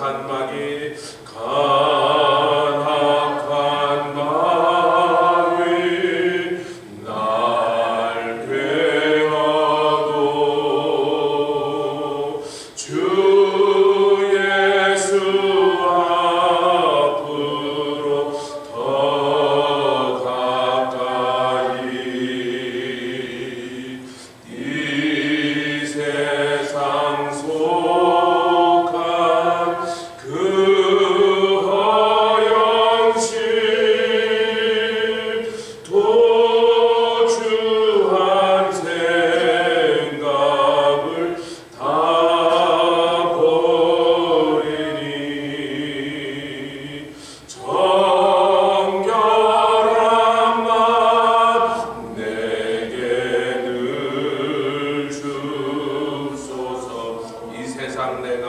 칸막이 간악한 바위 날 괴하도 주 예수 앞으로 더 가까이 이 세상 속한 그 허영심 도주한 생각을 다 버리니 정결한 맘 내게 늘 주소서. 이 세상 내가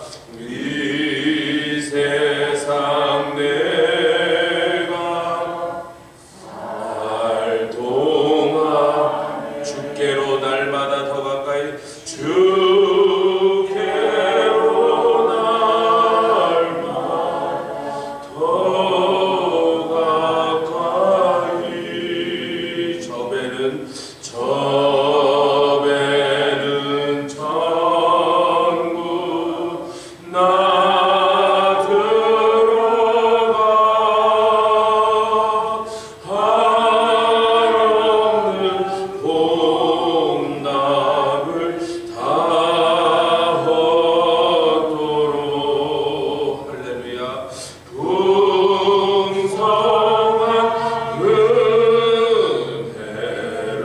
살 동안 주께로 날마다 더 가까이 주께로 날마다 더 가까이 저배는 천국 나 들어가 한없는 복락을 다 얻도록 할렐루야. 풍성한 은혜를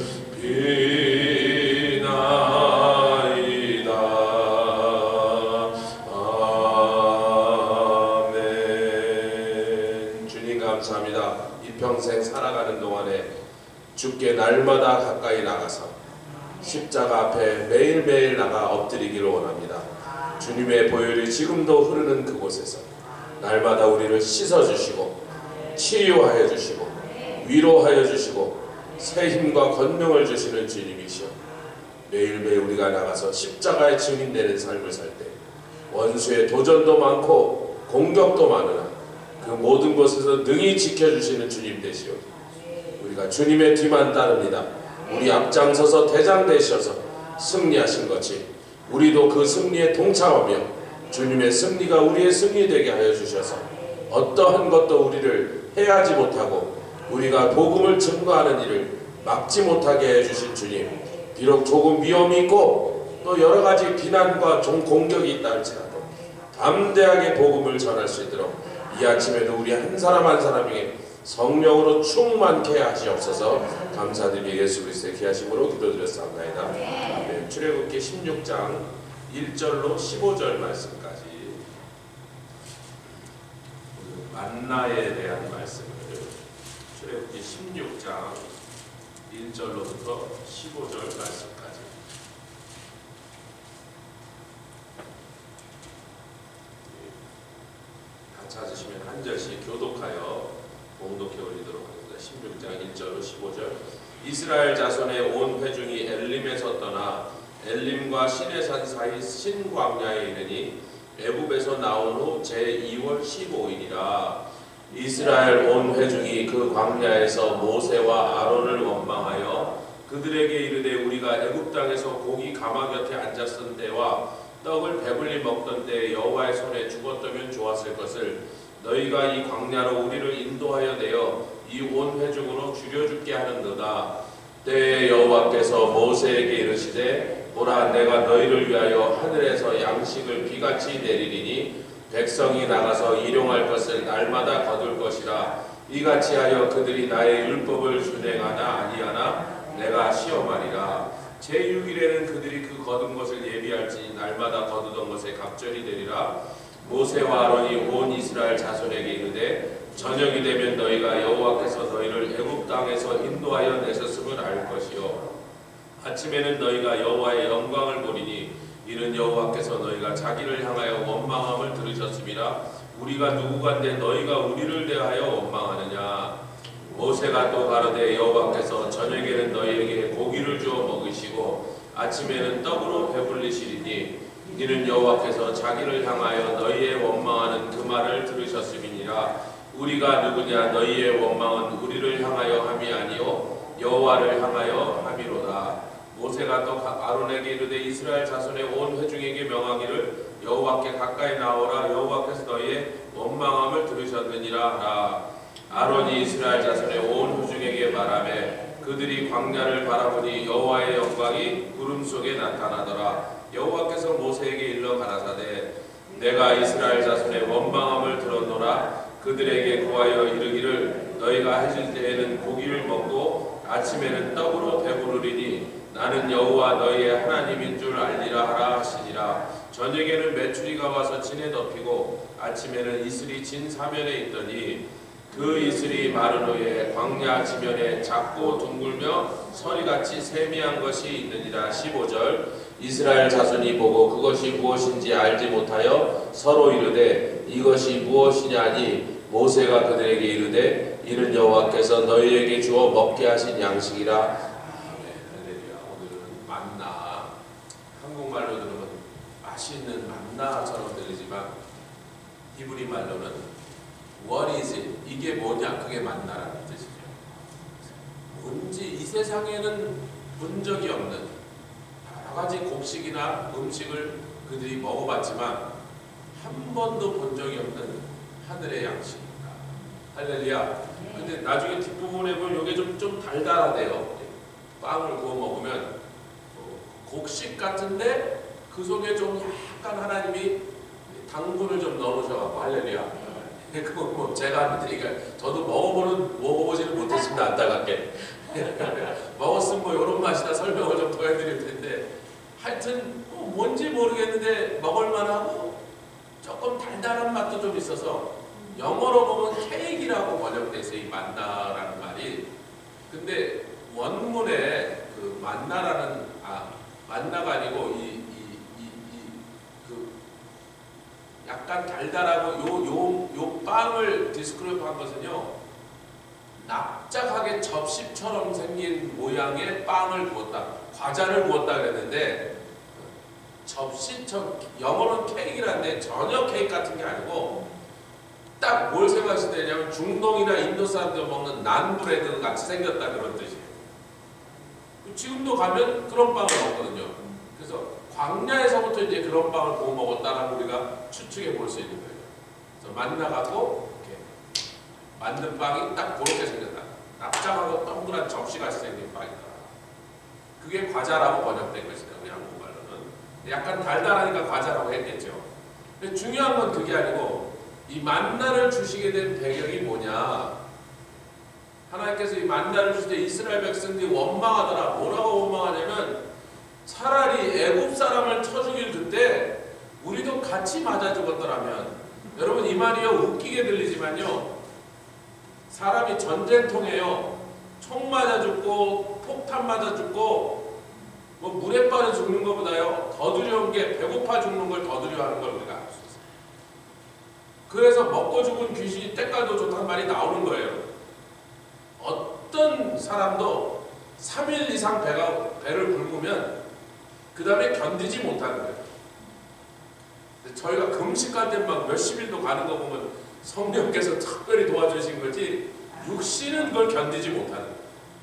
비나이다. 아멘. 주님 감사합니다. 이 평생 살아가는 동안에 주께 날마다 가까이 나가서 십자가 앞에 매일매일 나가 엎드리기를 원합니다. 주님의 보혈이 지금도 흐르는 그곳에서 날마다 우리를 씻어주시고 치유하여 주시고 위로하여 주시고 새 힘과 권능을 주시는 주님이시여, 매일매일 우리가 나가서 십자가의 증인되는 삶을 살 때 원수의 도전도 많고 공격도 많으나 그 모든 것에서 능히 지켜주시는 주님 되시오. 우리가 주님의 뒤만 따릅니다. 우리 앞장서서 대장 되셔서 승리하신 것이 우리도 그 승리에 동참하며 주님의 승리가 우리의 승리 되게 하여 주셔서 어떠한 것도 우리를 해하지 못하고 우리가 복음을 증거하는 일을 막지 못하게 해주신 주님, 비록 조금 위험이 있고 또 여러가지 비난과 공격이 있다 할지라도 담대하게 복음을 전할 수 있도록 이 아침에도 우리 한 사람 한 사람에게 성령으로 충만케 하시옵소서. 감사드리며 예수 그리스도의 귀하심으로 기도드렸사옵나이다. 아멘. 출애굽기 16장 1절로 15절 말씀까지 만나에 대한 말씀을 출애굽기 16장 1절로부터 15절 말씀까지 다 찾으시면 한 절씩 교독하여 봉독해 올리도록 하겠습니다. 16장 1절로 15절. 이스라엘 자손의 온 회중이 엘림에서 떠나 엘림과 시내산 사이 신광야에 이르니 애굽에서 나온 후 제2월 15일이라. 이스라엘 온 회중이 그 광야에서 모세와 아론을 원망하여 그들에게 이르되 우리가 애굽 땅에서 고기 가마 곁에 앉았던 때와 떡을 배불리 먹던 때에 여호와의 손에 죽었다면 좋았을 것을 너희가 이 광야로 우리를 인도하여 내어 이 온 회중으로 죽여 죽게 하는도다. 때에 여호와께서 모세에게 이르시되 보라, 내가 너희를 위하여 하늘에서 양식을 비같이 내리리니 백성이 나가서 일용할 것을 날마다 거둘 것이라. 이같이 하여 그들이 나의 율법을 준행하나 아니하나 내가 시험하리라. 제6일에는 그들이 그 거둔 것을 예비할지니 날마다 거두던 것에 갑절이 되리라. 모세와 아론이 온 이스라엘 자손에게 이르되 저녁이 되면 너희가 여호와께서 너희를 애굽 땅에서 인도하여 내셨음을 알 것이요 아침에는 너희가 여호와의 영광을 보리니 이는 여호와께서 너희가 자기를 향하여 원망함을 들으셨음이라. 우리가 누구간데 너희가 우리를 대하여 원망하느냐. 모세가 또 가로되 여호와께서 저녁에는 너희에게 고기를 주어 먹이시고 아침에는 떡으로 배불리시리니 이는 여호와께서 자기를 향하여 너희의 원망하는 그 말을 들으셨음이니라. 우리가 누구냐? 너희의 원망은 우리를 향하여 함이 아니요 여호와를 향하여 함이로다. 모세가 또 아론에게 이르되 이스라엘 자손의 온 회중에게 명하기를 여호와께 가까이 나오라. 여호와께서 너희의 원망함을 들으셨느니라 하라. 아론이 이스라엘 자손의 온 회중에게 말하매 그들이 광야를 바라보니 여호와의 영광이 구름 속에 나타나더라. 여호와께서 모세에게 일러 가라사대 내가 이스라엘 자손의 원망함을 들었노라. 그들에게 구하여 이르기를 너희가 해질 때에는 고기를 먹고 아침에는 떡으로 배부르리니 나는 여호와 너희의 하나님인 줄 알리라 하라 하시니라. 저녁에는 메추리가 와서 진에 덮이고 아침에는 이슬이 진 사면에 있더니 그 이슬이 마른 후에 광야 지면에 작고 둥글며 서리같이 세미한 것이 있느니라. 15절 이스라엘 자손이 보고 그것이 무엇인지 알지 못하여 서로 이르되 이것이 무엇이냐니 모세가 그들에게 이르되 이는 여호와께서 너희에게 주어 먹게 하신 양식이라. 할렐루야. 오늘은 만나, 한국말로 들으면 맛있는 만나처럼 들리지만 히브리 말로는 What is it? 이게 뭐냐? 그게 만나라는 뜻이죠. 뭔지 이 세상에는 본 적이 없는 여러 가지 곡식이나 음식을 그들이 먹어봤지만 한 번도 본 적이 없는 하늘의 양식입니다. 할렐루야. 근데 나중에 뒷부분에 보면 이게 좀 달달하대요. 빵을 구워 먹으면 곡식 같은데 그 속에 좀 약간 하나님이 당분을 좀 넣으셔갖고 할렐루야. 그거 뭐 제가 하니까 저도 먹어보지는 못했습니다. 안타깝게. 먹었으면 뭐 이런 맛이다 설명을 좀 더 해드릴 텐데 하여튼 뭔지 모르겠는데 먹을만하고 조금 달달한 맛도 좀 있어서 영어로 보면 케이크라고 번역돼 있어요. 이 만나라는 말이. 근데 원문에 그 만나라는 만나가 아니고 그 약간 달달하고 요 빵을 디스크립한 것은요 납작하게 접시처럼 생긴 모양의 빵을 구웠다, 과자를 구웠다 그랬는데 접시처럼 영어로는 케이크라는데 전혀 케이크 같은 게 아니고 딱 뭘 생각하시면 되냐면 중동이나 인도 사람들 먹는 난브레드 같이 생겼다 그런 뜻이에요. 지금도 가면 그런 빵을 먹거든요. 그래서 광야에서부터 이제 그런 빵을 구워 먹었다라고 우리가 추측해 볼 수 있는 거예요. 그래서 만나갖고 이렇게 만든 빵이 딱 그렇게 생겼다. 납작하고 동그란 접시같이 생긴 빵이다. 그게 과자라고 번역된 것이다. 우리 한국말로는. 약간 달달하니까 과자라고 했겠죠. 근데 중요한 건 그게 아니고 이 만나를 주시게 된 배경이 뭐냐. 하나님께서 이 만나를 주실 때 이스라엘 백성들이 원망하더라. 뭐라고 원망하냐면 차라리 애굽 사람을 쳐 죽일 그때 우리도 같이 맞아 죽었더라면. 여러분 이 말이요 웃기게 들리지만요 사람이 전쟁통에요 총 맞아 죽고 폭탄 맞아 죽고 뭐 물에 빠져 죽는 것보다요 더 두려운 게 배고파 죽는 걸 더 두려워하는 걸 우리가 알 수 있어요. 그래서 먹고 죽은 귀신이 때깔도 좋다는 말이 나오는 거예요. 어떤 사람도 3일 이상 배를 굶으면 그 다음에 견디지 못하는 거예요. 저희가 금식할 때 막 몇십일도 가는 거 보면 성령께서 특별히 도와주신 거지 육신은 그걸 견디지 못하는 거예요.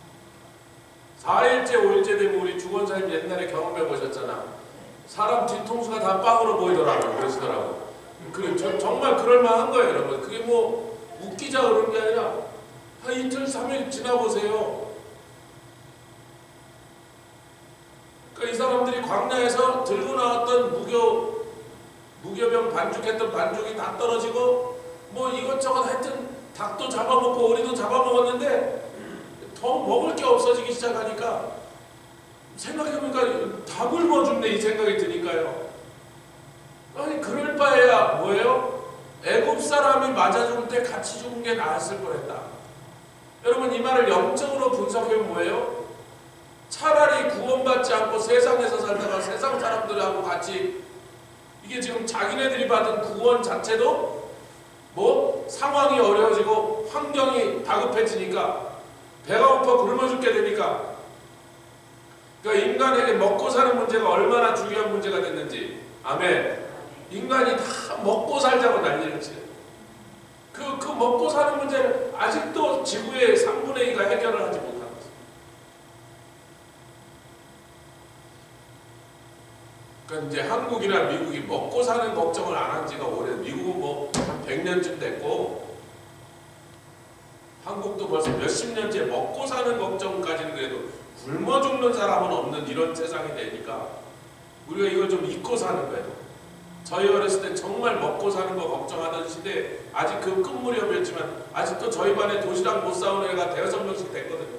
4일째 5일째 되면 우리 주권사님 옛날에 경험해 보셨잖아. 사람 뒤통수가 다 빵으로 보이더라고요. 그러시더라고요. 정말 그럴만한 거예요. 여러분 그게 뭐 웃기자 그런 게 아니라 한 이틀 3일 지나보세요. 그러니까 이 사람들이 광야에서 들고 나왔던 무교병 반죽했던 반죽이 다 떨어지고 뭐 이것저것 하여튼 닭도 잡아먹고 오리도 잡아먹었는데 더 먹을 게 없어지기 시작하니까 생각해보니까 다 굶어 죽네 이 생각이 드니까요. 아니 그럴 바에야 뭐예요? 애굽 사람이 맞아 죽을 때 같이 죽은 게 나았을 뻔했다. 여러분 이 말을 영적으로 분석해보면 뭐예요? 차라리 구원받지 않고 세상에서 살다가 세상 사람들하고 같이 이게 지금 자기네들이 받은 구원 자체도 뭐 상황이 어려워지고 환경이 다급해지니까 배가 고파 굶어 죽게 되니까 그러니까 인간에게 먹고 사는 문제가 얼마나 중요한 문제가 됐는지 아멘. 인간이 다 먹고 살자고 난리를 치요. 그 먹고 사는 문제는 아직도 지구의 3분의 2가 해결을 하지 못하고 있어요. 그러니까 이제 한국이나 미국이 먹고 사는 걱정을 안 한 지가 오래, 미국은 뭐 한 100년쯤 됐고, 한국도 벌써 몇십 년째 먹고 사는 걱정까지는 그래도 굶어 죽는 사람은 없는 이런 세상이 되니까 우리가 이걸 좀 잊고 사는 거예요. 저희 어렸을 때 정말 먹고 사는 거 걱정하던 시대, 아직 그 끝무렵이었지만 아직도 저희 반에 도시락 못 사오는 애가 5명씩 됐거든요.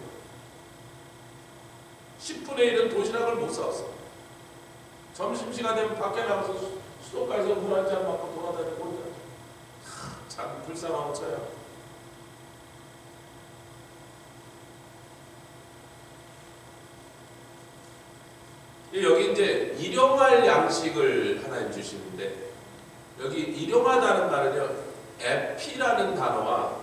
10분의 1은 도시락을 못 사왔어. 점심시간 되면 밖에 나가서 수도가에서 물 한 잔 먹고 돌아다니고 참 불쌍하고 쳐요. 여기 이제 일용할 양식을 하나님 주시는데, 여기 일용하다는 말은요, 에피라는 단어와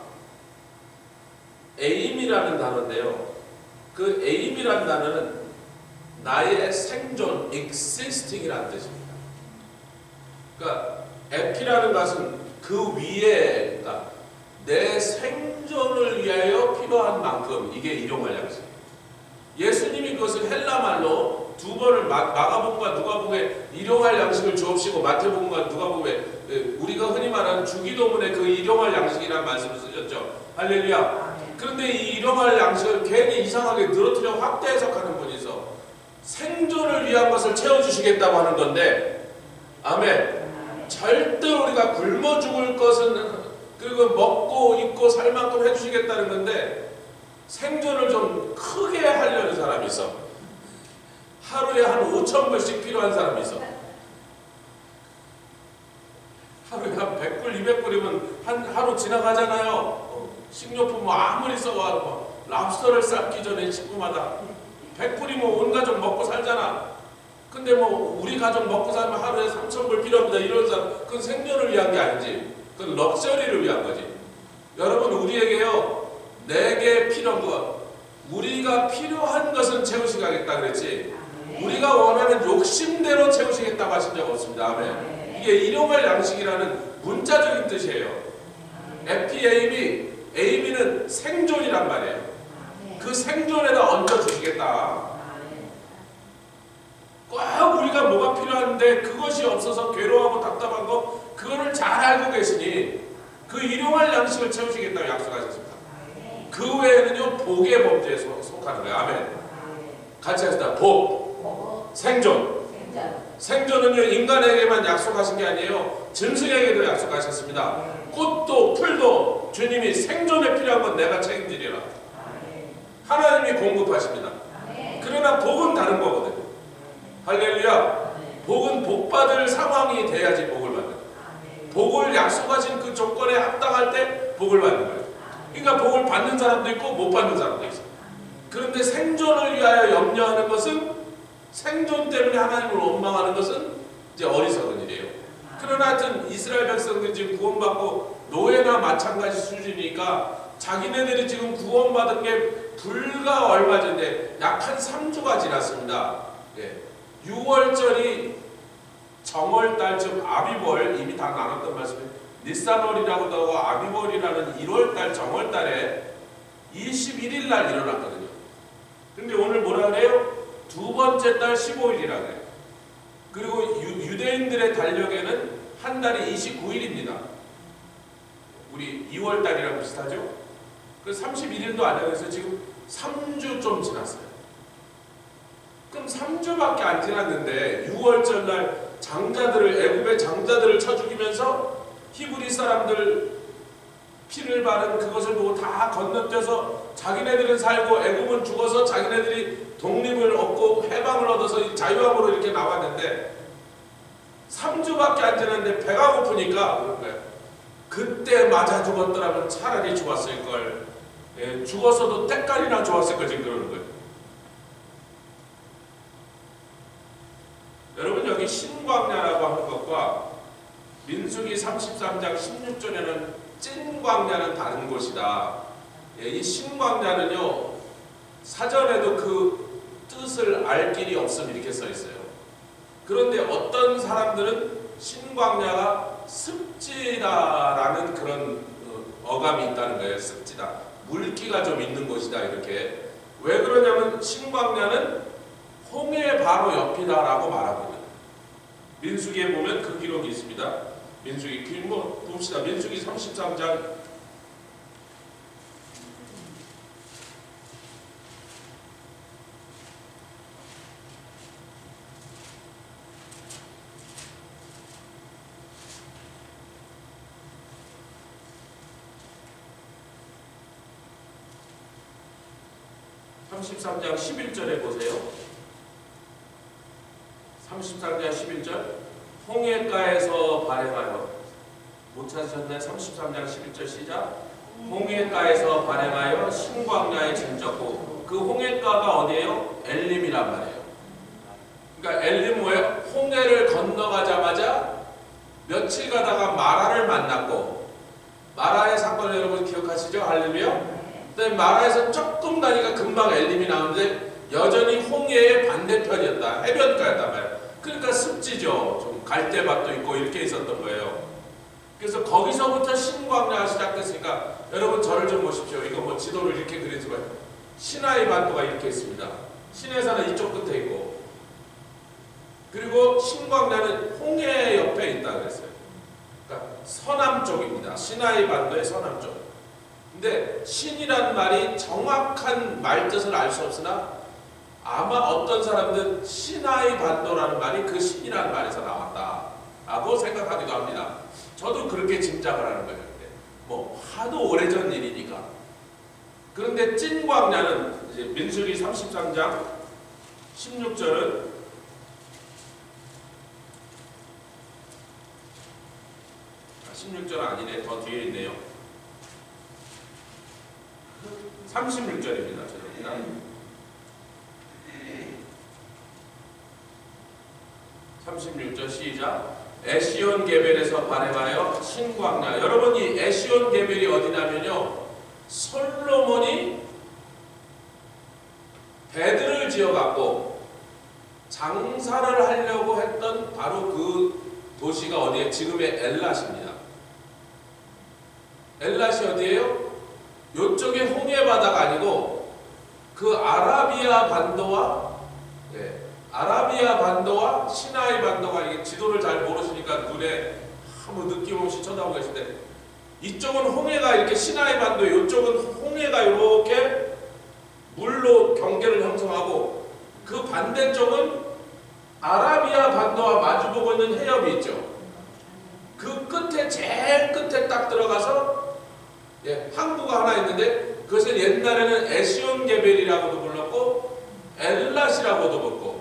에임이라는 단어인데요. 그 에임이라는 단어는 나의 생존, existing이라는 뜻입니다. 그러니까 에피라는 것은 그 위에, 그러니까 내 생존을 위하여 필요한 만큼, 이게 일용할 양식. 예수님이 그것을 헬라 말로 두 번을 마가복음과 누가복음에 일용할 양식을 주옵시고, 마태복음과 누가복음에 우리가 흔히 말하는 주기도문에 그 일용할 양식이라는 말씀을 쓰셨죠. 할렐루야. 그런데 이 일용할 양식을 괜히 이상하게 늘어뜨려 확대 해석하는 분이 있어. 생존을 위한 것을 채워주시겠다고 하는 건데, 아멘. 절대로 우리가 굶어 죽을 것은, 그리고 먹고 입고 살 만큼 해주시겠다는 건데, 생존을 좀 크게 하려는 사람이 있어. 하루에 한 5,000불씩 필요한 사람이 있어. 하루에 한 100불, 200불이면 하루 지나가잖아요. 식료품 뭐 아무리 써와 뭐 랍스터를 삶기 전에 식구마다 100불이면 온 가족 먹고 살잖아. 근데 뭐 우리 가족 먹고 살면 하루에 3,000불 필요합니다. 이런 사람, 그건 생존을 위한 게 아니지. 그건 럭셔리를 위한 거지. 여러분, 우리에게요, 내게 필요한 것, 우리가 필요한 것은 채우시겠다 그랬지, 우리가 원하는 욕심대로 채우시겠다고 하신 적 없습니다. 아멘. 이게 일용할 양식이라는 문자적인 뜻이에요. 에이미는 생존이란 말이에요. 그 생존에다 얹어주시겠다. 꼭 우리가 뭐가 필요한데 그것이 없어서 괴로워하고 답답한 거, 그거를 잘 알고 계시니 그 일용할 양식을 채우시겠다고 약속하셨습니다. 그 외에는요, 복의 범죄에 속하는 거예요. 아멘. 같이 하시다. 복, 생존. 생존은요, 인간에게만 약속하신 게 아니에요. 짐승에게도 약속하셨습니다. 꽃도 풀도 주님이 생존에 필요한 건 내가 책임지리라. 하나님이 공급하십니다. 그러나 복은 다른 거거든요. 할렐루야. 복은 복받을 상황이 돼야지 복을 받는 거예요. 복을 약속하신 그 조건에 합당할 때 복을 받는 거예요. 그러니까 복을 받는 사람도 있고 못 받는 사람도 있어요. 그런데 생존을 위하여 염려하는 것은, 생존 때문에 하나님을 원망하는 것은 이제 어리석은 일이에요. 그러나 하여튼 이스라엘 백성들이 지금 구원받고 노예나 마찬가지 수준이니까 자기네들이 지금 구원받은 게 불과 얼마 전에 약 한 3주가 지났습니다. 6월절이 정월달, 즉 아비벌, 이미 다 나눴던 말씀에 니산월이라고도 하고 아비벌이라는 1월달 정월달에 21일 날 일어났거든요. 근데 오늘 뭐라 그래요? 두 번째 달 15일이라 그래요. 그리고 유대인들의 달력에는 한 달이 29일입니다. 우리 2월달이랑 비슷하죠? 그 31일도 안 되면서 지금 3주 좀 지났어요. 그럼 3주밖에 안 지났는데 6월절 날 장자들을, 애굽의 장자들을 쳐 죽이면서 히브리 사람들 피를 바른 그것을 보고 다 건너뛰어서 자기네들은 살고 애굽은 죽어서 자기네들이 독립을 얻고 해방을 얻어서 자유함으로 이렇게 나왔는데 3주밖에 안 지났는데 배가 고프니까 그런 거예요. 그때 맞아 죽었더라면 차라리 좋았을걸. 죽었어도 때깔이나 좋았을걸. 지금 그러는 거예요. 여러분, 여기 신광야라고 하는 것과 민수기 33장 16절에는 찐광야는 다른 곳이다. 이 신광야는요, 사전에도 그 뜻을 알 길이 없음 이렇게 써 있어요. 그런데 어떤 사람들은 신광야가 습지다라는 그런 어감이 있다는 거예요. 습지다. 물기가 좀 있는 곳이다 이렇게. 왜 그러냐면 신광야는 홍해 바로 옆이다라고 말하고 있는 거예요. 민수기에 보면 그 기록이 있습니다. 민수기 뭐 봅시다. 민수기 33장 33장 11절에 보세요. 33장 11절 홍해가에서 발행하여 못 찾으셨나요? 33장 11절 시작. 홍해가에서 발행하여 신광야에 진적고 그 홍해가가 어디예요? 엘림이란 말이에요. 그러니까 엘림 뭐예요? 홍해를 건너가자마자 며칠 가다가 마라를 만났고 마라의 사건을 여러분 기억하시죠? 할렐루야. 마라에서 조금 가니까 금방 엘림이 나오는데 여전히 홍해의 반대편이었다. 해변가였단 말이에요. 그러니까 습지죠. 좀 갈대밭도 있고 이렇게 있었던 거예요. 그래서 거기서부터 신광야가 시작됐으니까 여러분 저를 좀 보십시오. 이거 뭐 지도를 이렇게 그리지만 시나이 반도가 이렇게 있습니다. 시내산은 이쪽 끝에 있고 그리고 신광야는 홍해 옆에 있다 그랬어요. 그러니까 서남 쪽입니다. 시나이 반도의 서남 쪽. 근데 신이란 말이 정확한 말 뜻을 알 수 없으나 아마 어떤 사람들은 시나이 반도라는 말이 그 신이라는 말에서 나왔다라고 생각하기도 합니다. 저도 그렇게 짐작을 하는 거예요. 뭐 하도 오래전 일이니까. 그런데 찐광야는 이제 민수기 33장 16절은 16절 아니네. 더 뒤에 있네요. 36절입니다. 36절 시작. 에시온 게벨에서 발행하여 신광야. 여러분 이 에시온 게벨이 어디냐면요. 솔로몬이 배들을 지어갖고 장사를 하려고 했던 바로 그 도시가 어디에? 지금의 엘랏입니다. 엘랏이 어디예요? 요쪽에 홍해 바다가 아니고 그 아라비아 반도와 아라비아 반도와 시나이 반도가 이게 지도를 잘 모르시니까 눈에 아무 느낌 없이 쳐다보고 계신데 이쪽은 홍해가 이렇게 시나이 반도, 이쪽은 홍해가 이렇게 물로 경계를 형성하고 그 반대쪽은 아라비아 반도와 마주보고 있는 해협이 있죠. 그 끝에 제일 끝에 딱 들어가서 항구가 하나 있는데 그것을 옛날에는 에시온 게벨이라고도 불렀고 엘랏이라고도 불렀고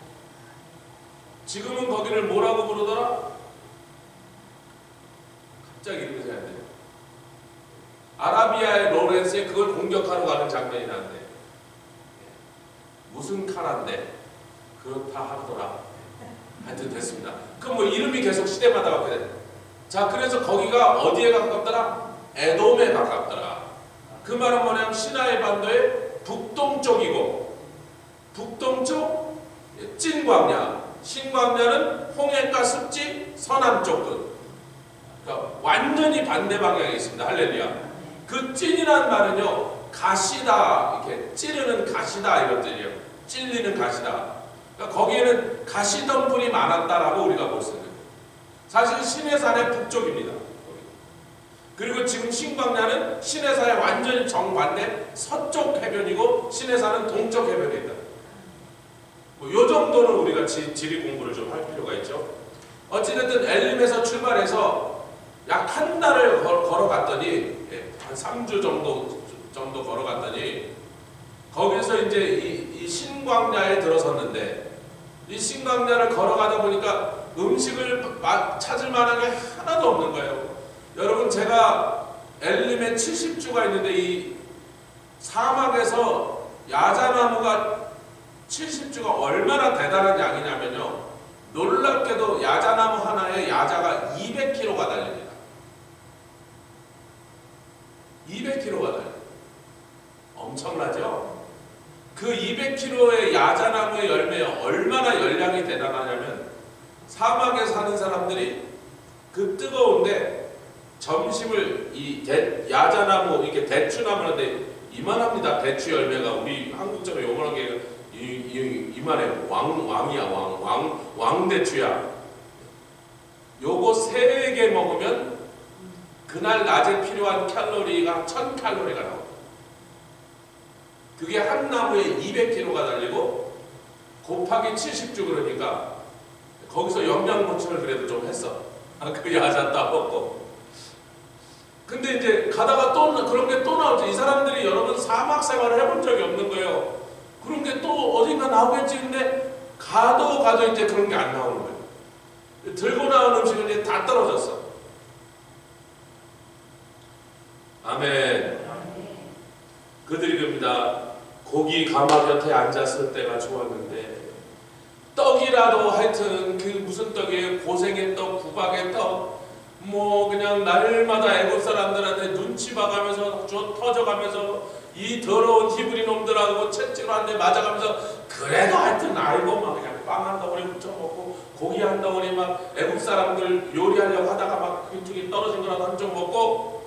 지금은 거기를 뭐라고 부르더라? 갑자기 이름이 생각나요. 아라비아의 로렌스에 그걸 공격하러 가는 장면이 나는데 무슨 카라인데 그렇다 하더라. 하여튼 됐습니다. 그럼 뭐 이름이 계속 시대마다 바뀌게 돼. 자, 그래서 거기가 어디에 가깝더라? 에돔에 가깝더라. 그 말은 뭐냐면 시나이 반도의 북동쪽이고 북동쪽 찐광야, 신광야는 홍해가 습지 서남쪽 끝. 그러니까 완전히 반대 방향에 있습니다. 할렐루야. 그 찐이란 말은요, 가시다, 이렇게 찌르는 가시다 이런 뜻이에요. 찔리는 가시다. 그러니까 거기에는 가시덤불이 많았다라고 우리가 볼 수 있어요. 사실 시내산의 북쪽입니다. 그리고 지금 신광야는 시내산의 완전히 정반대 서쪽 해변이고 시내산은 동쪽 해변에 있다. 뭐 요 정도는 우리가 지리 공부를 좀 할 필요가 있죠. 어찌됐든 엘림에서 출발해서 약 한 달을 걸어갔더니 한 3주 정도 걸어갔더니 거기서 이제 이 신광야에 들어섰는데 이 신광야를 걸어가다 보니까 음식을 찾을 만한 게 하나도 없는 거예요. 여러분 제가 엘림에 70주가 있는데 이 사막에서 야자나무가 70주가 얼마나 대단한 양이냐면요. 놀랍게도 야자나무 하나에 야자가 200kg가 달립니다. 200kg가 달려요. 엄청나죠? 그 200kg의 야자나무의 열매에 얼마나 열량이 대단하냐면 사막에 사는 사람들이 그 뜨거운데 점심을 야자나무 이렇게 대추나무인데 이만합니다. 대추 열매가 우리 한국처럼 요만한 게 이만해. 왕이야. 왕대추야. 요거 3개 먹으면 그날 낮에 필요한 칼로리가 1000칼로리가 나옵니다. 그게 한 나무에 200kg가 달리고 곱하기 70주 그러니까 거기서 영양 보충을 그래도 좀 했어. 그 야자 따먹고. 근데 이제 가다가 또 그런 게 또 나오죠. 이 사람들이 여러분 사막 생활을 해본 적이 없는 거예요. 그런 게 또 어딘가 나오겠지. 근데 가도 이제 그런 게 안 나오는 거예요. 들고 나온 음식은 이제 다 떨어졌어. 아멘. 그들이 그럽니다. 고기 가마 곁에 앉았을 때가 좋았는데 떡이라도 하여튼 그 무슨 떡이에요? 고생의 떡, 구박의 떡, 뭐 그냥 날마다 애국 사람들한테 눈치 봐가면서 터져가면서 이 더러운 히브리 놈들하고 채찍으로 한 대 맞아가면서 그래도 하여튼 알고 막 그냥 빵 한 덩어리 묻혀 먹고 고기 한 덩어리 막 애국 사람들 요리하려고 하다가 막 휘툭이 떨어진 거라도 한 쪽 먹고.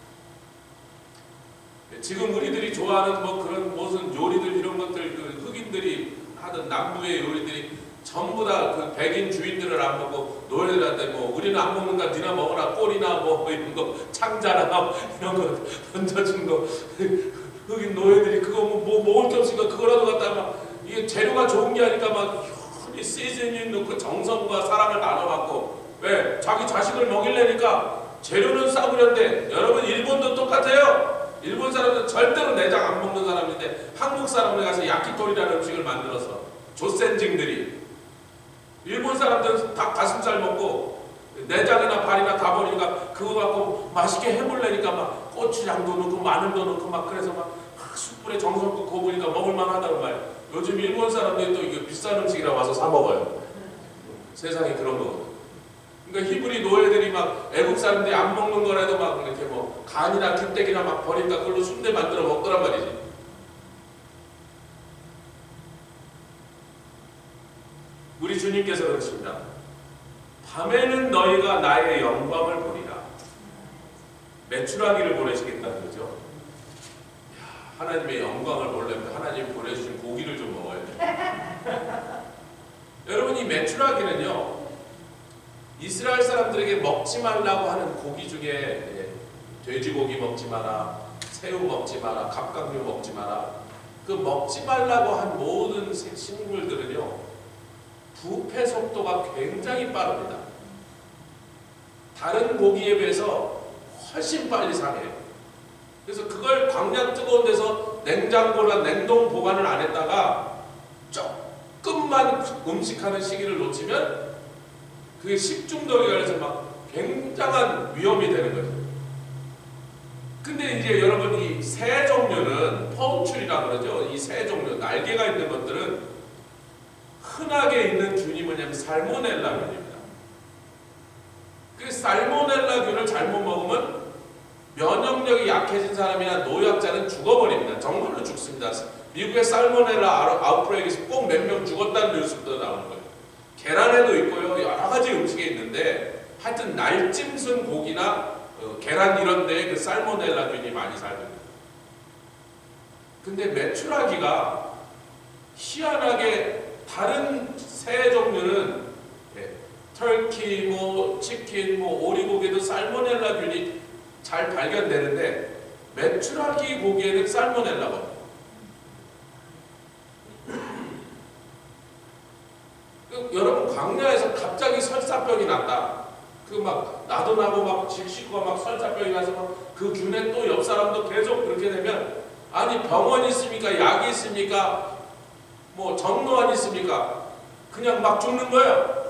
지금 우리들이 좋아하는 뭐 그런 무슨 요리들 이런 것들 그 흑인들이 하던 남부의 요리들이 전부 다 그 백인 주인들을 안 먹고 노예들한테 뭐 우리는 안 먹는다 니나 먹어라 꼴이나 뭐 이런 거 창자나 이런 거 던져준 거 흑인 노예들이 그거 뭐 먹을 게 없으니까 그거라도 갖다 막 이게 재료가 좋은 게 아니까 막 시즈닝 넣고 정성과 사랑을 나눠갖고 왜? 자기 자식을 먹이려니까 재료는 싸구려인데 여러분 일본도 똑같아요. 일본 사람들은 절대로 내장 안 먹는 사람인데 한국 사람들 가서 야키토리라는 음식을 만들었어. 조센징들이. 일본 사람들은 다 가슴살 먹고 내장이나 발이나 다 버리니까 그거 갖고 맛있게 해보려니까 막 고추장도 넣고 마늘도 넣고 막 그래서 막 숯불에 정성껏 구우니까 먹을만 하다는 말이야. 요즘 일본 사람들이 또 이게 비싼 음식이라 와서 사 먹어요. 세상에 그런 거. 그러니까 히브리 노예들이 막 애국 사람들이 안 먹는 거라도 막 이렇게 뭐 간이나 깃대기나 막 버리니까 그걸로 순대 만들어 먹더란 말이지. 우리 주님께서 그러십니다. 밤에는 너희가 나의 영광을 보리라. 메추라기를 보내시겠다는 거죠. 하나님의 영광을 보려면 하나님이 보내주신 고기를 좀 먹어야 돼. 여러분 이 메추라기는요. 이스라엘 사람들에게 먹지 말라고 하는 고기 중에 돼지고기 먹지 마라, 새우 먹지 마라, 갑각류 먹지 마라. 그 먹지 말라고 한 모든 식물들은요. 부패 속도가 굉장히 빠릅니다. 다른 고기에 비해서 훨씬 빨리 상해요. 그래서 그걸 광야 뜨거운 데서 냉장고나 냉동 보관을 안 했다가 조금만 음식하는 시기를 놓치면 그게 식중독이 걸려서 막 굉장한 위험이 되는 거죠. 근데 이제 여러분 이 새 종류는 포우출이라고 그러죠. 이 새 종류 날개가 있는 것들은 흔하게 있는 균이 뭐냐면 살모넬라균입니다. 그 살모넬라균을 잘못 먹으면 면역력이 약해진 사람이나 노약자는 죽어버립니다. 정말로 죽습니다. 미국의 살모넬라 아웃브레이크에서 꼭 몇 명 죽었다는 뉴스부터 나오는 거예요. 계란에도 있고요. 여러 가지 음식에 있는데 하여튼 날짐승 고기나 계란 이런 데에 그 살모넬라균이 많이 살거든요. 근데 메추라기가 희한하게 다른 새 종류는 터키, 뭐 치킨, 뭐 오리고기도 살모넬라균이 잘 발견되는데 메추라기 고기에는 살모넬라거든요. 여러분 광야에서 갑자기 설사병이 났다. 그 막 나도 나고 막 식구가 막 설사병이 나서 막 그 균에 또 옆 사람도 계속 그렇게 되면 아니 병원이 있습니까? 약이 있습니까? 뭐 정로환이 있습니까? 그냥 막 죽는 거예요.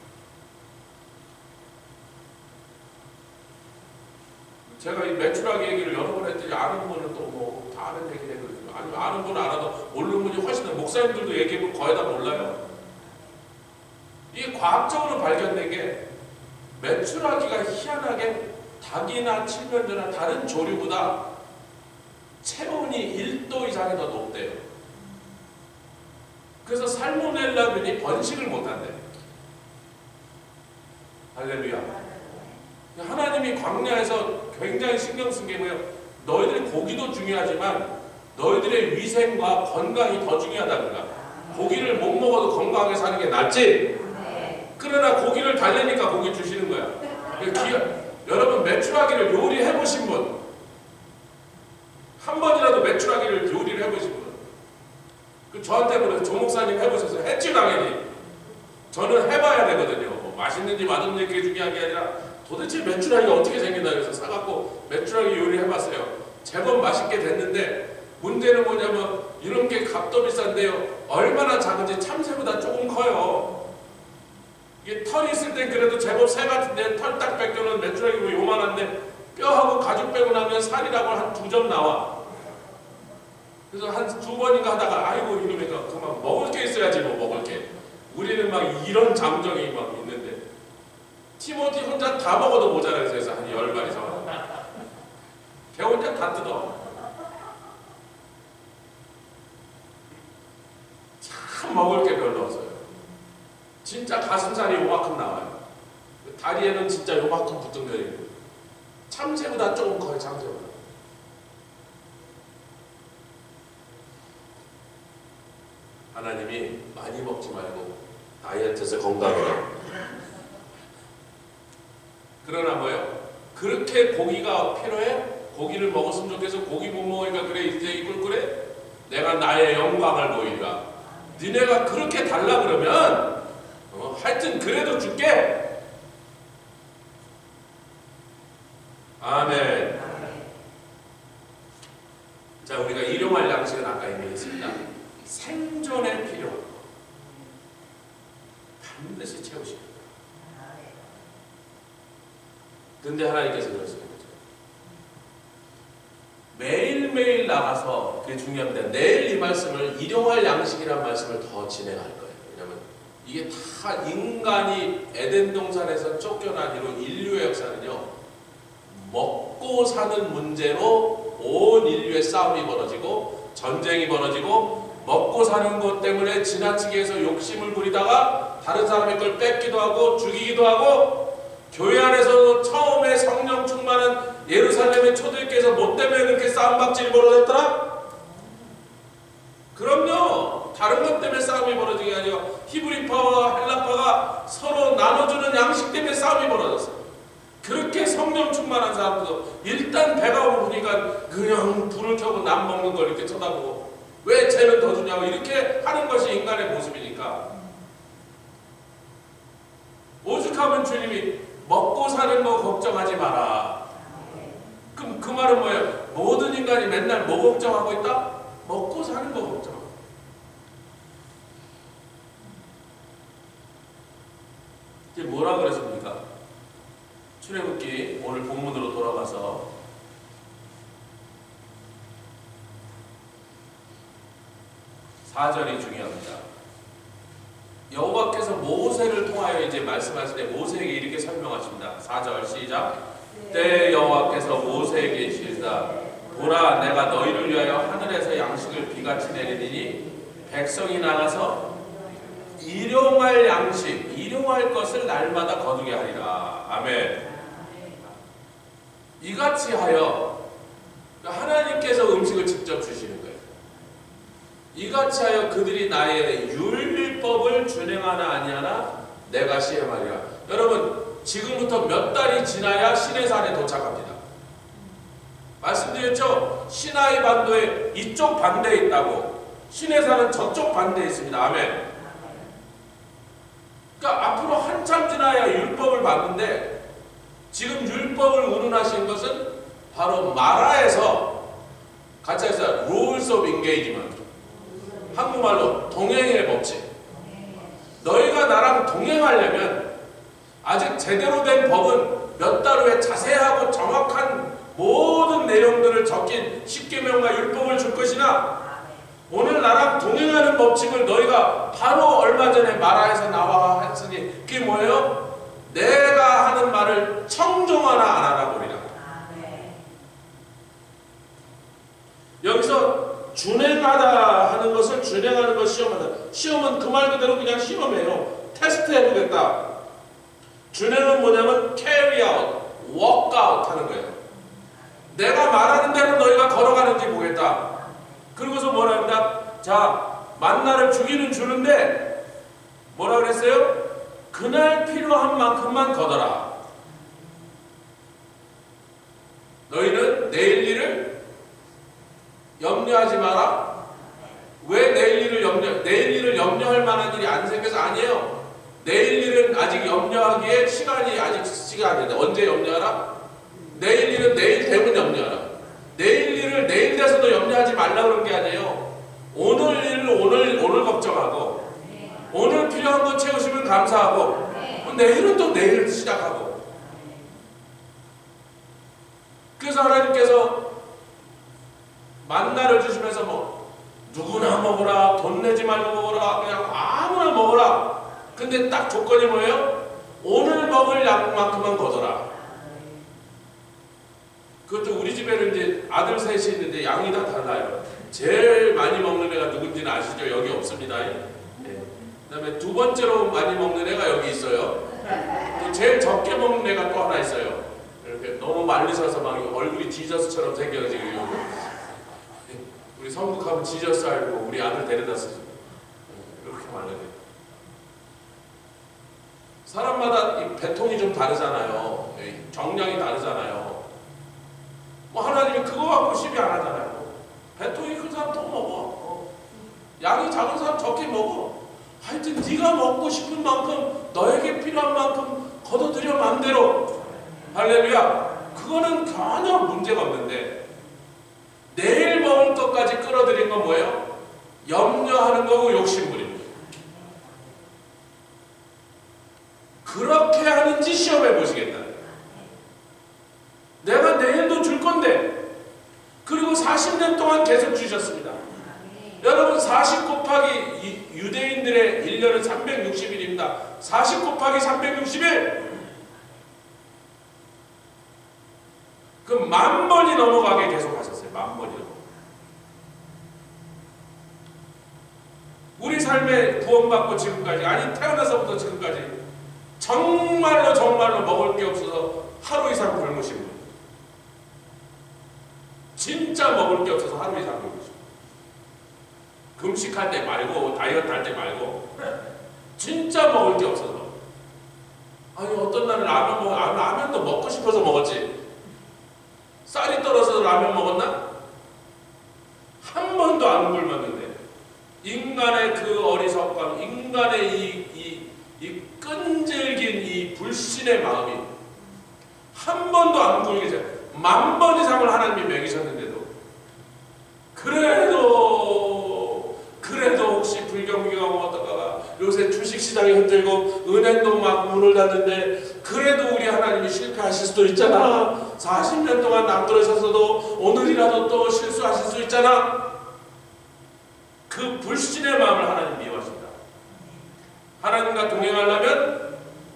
제가 이 메추라기 얘기를 여러 번 했더니 아는 분은 또 뭐 다 아는 얘기를 해거든요. 아니면 아는 분은 알아도 모르는 분이 훨씬 더 목사님들도 얘기해보면 거의 다 몰라요. 이게 과학적으로 발견된 게 메추라기가 희한하게 닭이나 칠면조나 다른 조류보다 체온이 1도 이상이 더 높대요. 그래서 살모넬라균이 번식을 못한대요. 할렐루야. 하나님이 광야에서 굉장히 신경 쓴 게 뭐예요? 너희들의 고기도 중요하지만 너희들의 위생과 건강이 더 중요하다는 거야. 고기를 못 먹어도 건강하게 사는 게 낫지? 그러나 고기를 달래니까 고기 주시는 거야. 여러분 메추라기를 요리해 보신 분, 한 번이라도 메추라기를 요리를 해보신 분, 그 저한테 그래서 조 목사님 해보셔서 했지 당연히. 저는 해봐야 되거든요. 뭐 맛있는지 맛없는지 그게 중요한 게 아니라 도대체 메추라기가 어떻게 생긴다 그래서 사갖고 메추라기 요리해봤어요. 제법 맛있게 됐는데 문제는 뭐냐면 이런 게 값도 비싼데요. 얼마나 작은지 참새보다 조금 커요. 이게 털이 있을 땐 그래도 제법 새 같은데 털 딱 벗겨놓은 메추라기로 요만한데 뼈하고 가죽 빼고 나면 살이라고 한 2점 나와. 그래서 한 2번인가 하다가 아이고 이러니까 그만 먹을 게 있어야지 뭐 먹을 게. 우리는 막 이런 잠정이 막 있는데 티모티 혼자 다 먹어도 모자라요. 그래서 한 10마리 사와. 걔 혼자 다 뜯어. 참 먹을 게 별로 없어요. 진짜 가슴살이 요만큼 나와요. 다리에는 진짜 요만큼 붙은 거 있고 참새보다 조금 커요. 참새보다. 하나님이 많이 먹지 말고 다이어트해서 건강해라. 그러나 뭐요? 그렇게 고기가 필요해? 고기를 먹었으면 좋겠어. 고기 못 먹으니까 그래 인생이 꿀꿀해? 내가 나의 영광을 보이리라. 니네가 그렇게 달라 그러면 하여튼 그래도 줄게. 아멘. 자, 우리가 일용할 양식은 아까 얘기했습니다. 생존에 필요한 거 반드시 채우시는 거예요. 근데 하나님께서 그러시는 거죠. 매일매일 나가서 그게 중요합니다. 내일 이 말씀을 일용할 양식이라는 말씀을 더 진행할 거예요. 왜냐하면 이게 다 인간이 에덴 동산에서 쫓겨난 이후 인류의 역사는요, 먹고 사는 문제로 온 인류의 싸움이 벌어지고 전쟁이 벌어지고 먹고 사는 것 때문에 지나치게 해서 욕심을 부리다가 다른 사람의 걸 뺏기도 하고 죽이기도 하고 교회 안에서 처음에 성령 충만한 예루살렘의 초대교회에서 뭐 때문에 그렇게 싸움박질이 벌어졌더라? 그럼요. 다른 것 때문에 싸움이 벌어진 게 아니라 히브리파와 헬라파가 서로 나눠주는 양식 때문에 싸움이 벌어졌어요. 그렇게 성령 충만한 사람들도 일단 배가 고프니까 그냥 불을 켜고 남 먹는 걸 이렇게 쳐다보고 왜 쟤는 더 주냐고 이렇게 하는 것이 인간의 모습이니까. 오죽하면 주님이 먹고 사는 거 걱정하지 마라. 그럼 그 말은 뭐예요? 모든 인간이 맨날 뭐 걱정하고 있다? 먹고 사는 거 걱정하고. 이게 뭐라 그랬습니까? 출애굽기 오늘 본문으로 돌아가서 4절이 중요합니다. 여호와께서 모세를 통하여 이제 말씀하실 때 모세에게 이렇게 설명하십니다. 4절 시작. 때 여호와께서 모세에게 이르시다. 보라, 내가 너희를 위하여 하늘에서 양식을 비같이 내리니 백성이 나가서 일용할 양식, 일용할 것을 날마다 거두게 하리라. 아멘. 이같이 하여 하나님께서 음식을 직접 주시는 거예요. 이같이 하여 그들이 나의 율법을 준행하나 아니하나 내가 시험하리라. 여러분, 지금부터 몇 달이 지나야 시내산에 도착합니다. 말씀드렸죠? 시나이 반도에 이쪽 반대에 있다고. 시내산은 저쪽 반대에 있습니다. 아멘. 그러니까 앞으로 한참 지나야 율법을 받는데 지금 율법을 운운하신 것은 바로 마라에서 같이 해서 Rules of Engagement, 한국말로 동행의 법칙. 너희가 나랑 동행하려면 아직 제대로 된 법은 몇 달 후에 자세하고 정확한 모든 내용들을 적힌 십계명과 율법을 줄 것이나 오늘 나랑 동행하는 법칙을 너희가 바로 얼마 전에 마라에서 나와 했으니 그게 뭐예요? 내가 하는 말을 청종하나 안 하나 보리라. 여기서 준행하다 하는 것을 준행하는 것 시험하다. 시험은 그 말 그대로 그냥 시험이에요. 테스트 해보겠다. 준행은 뭐냐면 carry out, walk out 하는 거예요. 내가 말하는 대로 너희가 걸어가는지 보겠다. 그러고서 뭐라 합니다. 자, 만나를 주기는 주는데 뭐라 그랬어요? 그날 필요한 만큼만 걷어라. 너희는 내일 일을 염려하지 마라. 왜 내일 일을 염려할 만한 일이 안 생겨서 아니에요. 내일 일은 아직 염려하기에 시간이 안 된다. 언제 염려하라? 내일 일은 내일 되면 염려하라. 내일 일을 내일 돼서도 염려하지 말라 그런 게 아니에요. 오늘 일을 오늘 걱정하고 오늘 필요한 거 채우시면 감사하고 내일은 또 내일 시작하고. 그래서 하나님께서 만나를 주시면서 뭐 누구나 먹어라, 돈 내지 말고 먹어라, 그냥 아무나 먹어라. 근데 딱 조건이 뭐예요? 오늘 먹을 양만큼만 거둬라. 그것도 우리 집에는 이제 아들 셋이 있는데 양이 다 달라요. 제일 많이 먹는 애가 누군지는 아시죠? 여기 없습니다. 네. 그 다음에 두 번째로 많이 먹는 애가 여기 있어요. 또 제일 적게 먹는 애가 또 하나 있어요. 이렇게 너무 말리셔서 막 얼굴이 지저스처럼 생겨가지고 우리 성국하면 지저스 알고 우리 아들 데려다 쓰죠. 이렇게 말려요. 사람마다 이 배통이 좀 다르잖아요. 정량이 다르잖아요. 뭐 하나님이 그거 갖고 시비 안 하잖아요. 배통이 큰 사람 더 먹어. 양이 작은 사람 적게 먹어. 하여튼 네가 먹고 싶은 만큼 너에게 필요한 만큼 걷어들여 맘대로. 할렐루야. 그거는 전혀 문제가 없는데 내일 먹을 것까지 끌어들인 건 뭐예요? 염려하는 거고 욕심부리는 거예요. 그렇게 하는지 시험해 보시겠다. 내가 내일도 줄 건데 그리고 40년 동안 계속 주셨습니다. 여러분 40 곱하기 유대인들의 1년은 360일입니다. 40 곱하기 360일 그 10,000번이 넘어가게 계속 하셨어요. 10,000번이 넘어가게. 우리 삶에 구원받고 지금까지 아니 태어나서부터 지금까지 정말로 먹을 게 없어서 하루 이상 굶으신 분, 진짜 먹을 게 없어서 하루 이상 굶으신 분, 금식할 때 말고 다이어트 할 때 말고 진짜 먹을 게 없어서. 아니 어떤 날은 라면도 먹고 싶어서 먹었지. 쌀이 떨어져서 라면 먹었나? 한 번도 안 굶었는데 인간의 그 어리석감, 인간의 이 끈질긴 이 불신의 마음이 한 번도 안 굶게 해서 10,000번 이상을 하나님이 먹이셨는데도 그래도 혹시 불경기가 뭐 어떡하가 요새 주식시장이 흔들고 은행도 막 문을 닫는데 그래도 우리 하나님이 실패하실 수도 있잖아. 40년 동안 안 그러셨어도 오늘이라도 또 실수하실 수 있잖아. 그 불신의 마음을 하나님 미워하십니다. 하나님과 동행하려면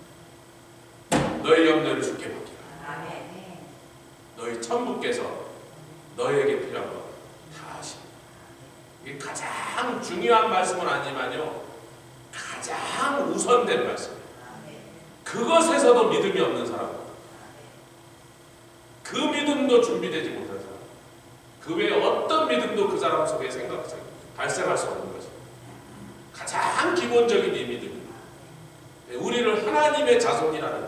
너희 염려를 주께 맡기라. 너희 천부께서 너희에게 필요한 것 다 하십니다. 이게 가장 중요한 말씀은 아니지만요 가장 우선된 말씀이에요. 그것에서도 믿음이 없는 사람, 그 믿음도 준비되지 못한 사람, 그 외에 어떤 믿음도 그 사람 속에 발생할 수 없는 것입니다. 가장 기본적인 이 믿음입니다. 우리를 하나님의 자손이라는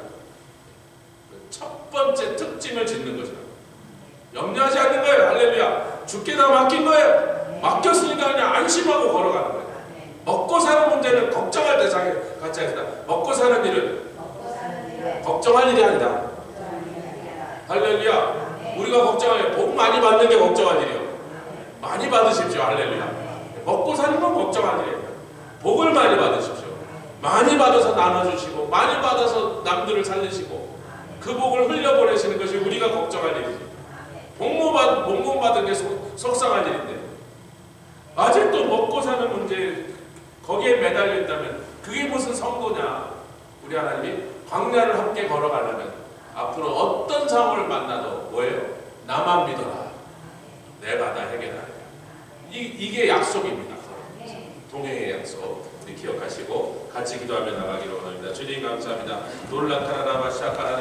첫 번째 특징을 짓는 거죠. 염려하지 않는 거예요. 할렐루야. 주께 다 맡긴 거예요. 맡겼으니까 그냥 안심하고 걸어가는 거예요. 먹고 사는 문제는 걱정할 대상에 갖지 않습니다. 먹고 사는 일은 걱정할 일이 아니다. 할렐루야. 우리가 걱정해요. 복 많이 받는 게 걱정할 일이요. 많이 받으십시오. 할렐루야. 먹고 사는 건 걱정할 일이에요. 복을 많이 받으십시오. 많이 받아서 나눠주시고 많이 받아서 남들을 살리시고 그 복을 흘려보내시는 것이 우리가 걱정할 일이지. 복무 받은 게 속상할 일인데 아직도 먹고 사는 문제 거기에 매달려 있다면 그게 무슨 성도냐. 우리 하나님이 광야를 함께 걸어가려면 앞으로 어떤 상황을 만나도 뭐예요? 나만 믿어라. 내가 다 해결하리라. 이게 약속입니다. 동행의 약속. 우리 기억하시고 같이 기도하며 나가기로 원합니다. 주님 감사합니다. 놀라카라라바 샤카라